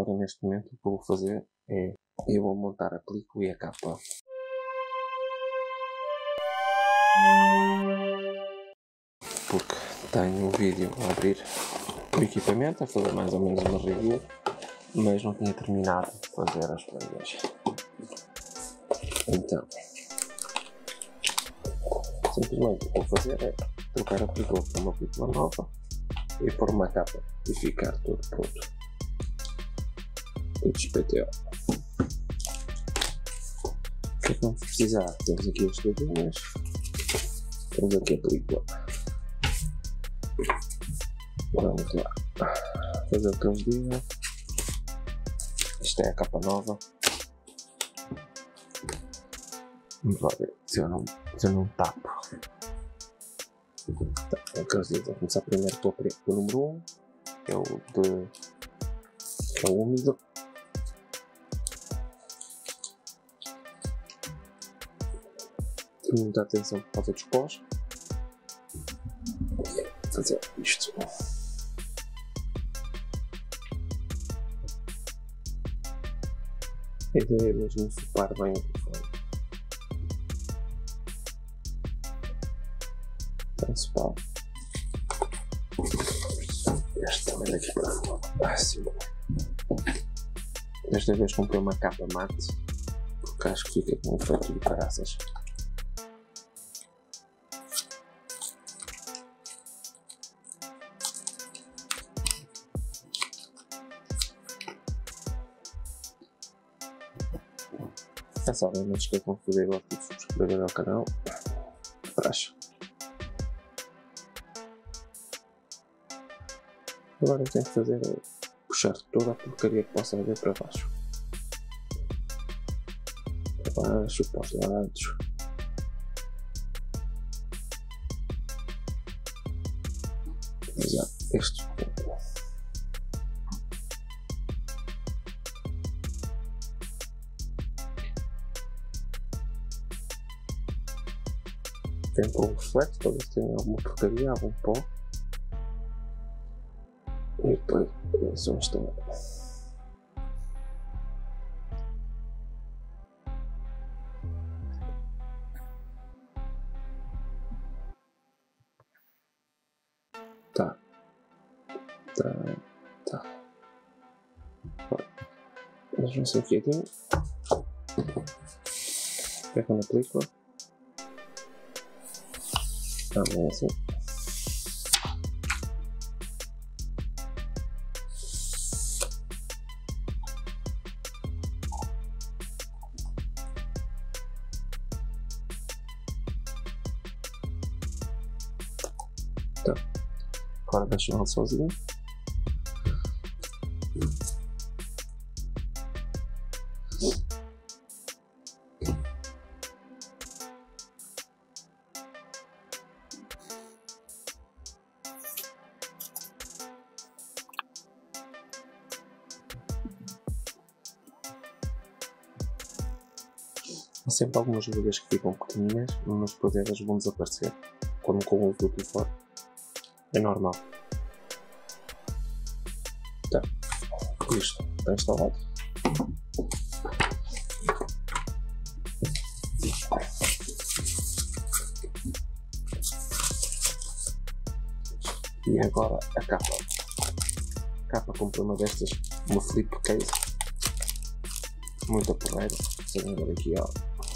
agora neste momento o que eu vou fazer é eu vou montar a película e a capa. Porque tenho um vídeo a abrir o equipamento, a fazer mais ou menos uma review, mas não tinha terminado de fazer as coisas. Então, simplesmente o que vou fazer é trocar a película por uma película nova e pôr uma capa e ficar tudo pronto. Tudo SPTO. O que é que vamos precisar? Temos aqui as turbinhas, temos aqui a película. Vamos lá fazer o que eles dizem. Isto é a capa nova. Vamos lá ver se eu não tapo. Então, é o que eles dizem. Vou começar primeiro pelo número 1, que é o úmido. Muita atenção por causa dos pós. Fazer isto. A ideia é mesmo ensopar bem o telefone. Está ensopado. Este também daqui para fora. Assim. Desta vez comprei uma capa mate, porque acho que fica com um efeito de caraças. Já sabem, não se esqueçam de fazer like e subscrever ao canal. Praxe. Agora tenho que fazer é puxar toda a porcaria que possa haver para baixo. Para baixo, para os lados. Exato, este ponto. Tem para o reflexo, para ver se tem alguma porcaria, algum pó. E depois só instalar. Tá. Eles vão ser quietinho. Pega na película. Também assim. Tá. Agora deixa ele sozinho. Há sempre algumas rugas que ficam pequeninas, mas depois elas vão desaparecer quando com o fio fora. É normal. Tá. Isto está instalado. E agora a capa. A capa comprei uma destas, uma flip case. Muito porreira. Vou ver aqui, ó.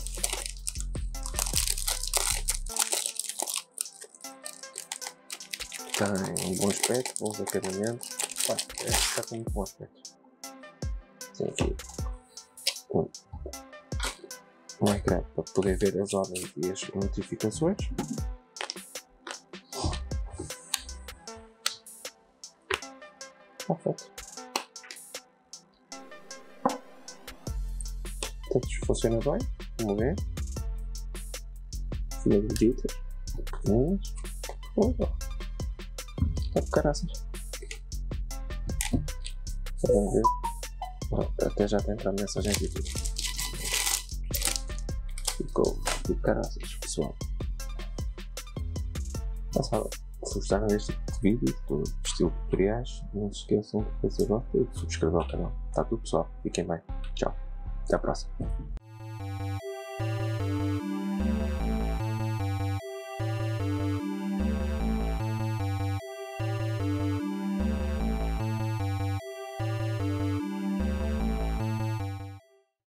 Tem um bom aspecto, bons acabamentos. Está com muito bom aspecto. Tem aqui um ecrã para poder ver as ordens e as notificações. Está feito. Portanto, funciona bem, vamos ver. Filhas bonitas, pequeninas. Está de caraças. Vamos ver. Até já tem entrado mensagem aqui. Ficou de caraças, pessoal. Já sabem, se gostaram deste vídeo, estilo tutoriais, não se esqueçam de fazer like e de subscrever o canal. Está tudo pessoal, fiquem bem, tchau, até à próxima.